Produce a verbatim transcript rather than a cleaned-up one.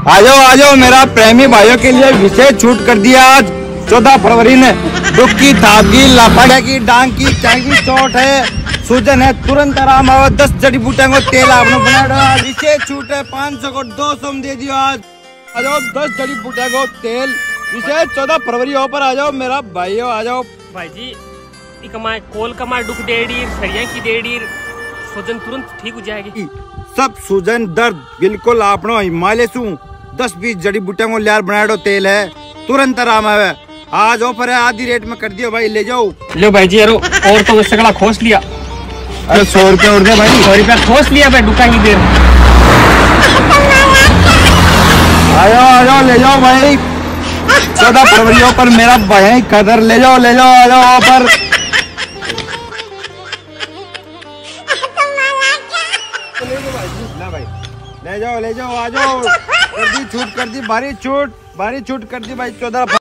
आ जाओ आ जाओ, मेरा प्रेमी भाइयों के लिए विशेष छूट कर दिया आज चौदह फरवरी ने। दुख की, थाप की, लाफाड़ा की, डांग की, चाय की चोट है, सूजन है, तुरंत आराम आओ। दस जड़ी बूटियों को तेल आपने बना दो, विशेष छूट है, पाँच सौ को दो सौ में दे दियो आज। आ जाओ, दस जड़ी बूटियों को तेल विशेष चौदह फरवरी पर आ जाओ मेरा भाइयों, आ जाओ। भाई जी कमाए कोल कमाए दुख देड़ी सरिया की देड़ी सूजन तुरंत ठीक हो जाएगी। सब सूजन दर्द बिल्कुल आपनो हिमालय सु दस बीस जड़ी बूटियों को लियार बनाया तेल है, तुरंत आराम आवे। आज ऑफर है, आधी रेट में कर दियो भाई, ले जाओ। लो भाई जी यारो, और तो सगड़ा खोस लिया। अरे सौ रुपया उड़ दे भाई, सौ रुपया खोस लिया भाई दुका की देर। आ जाओ आ जाओ, ले जाओ भाई, चौदह फरवरी पर मेरा भाई कदर, ले जाओ ले जाओ, आ जाओ ऑफर। ले जाओ ले जाओ, आ जाओ, कर दी छूट, कर दी भारी छूट, भारी छूट कर दी भाई चौदह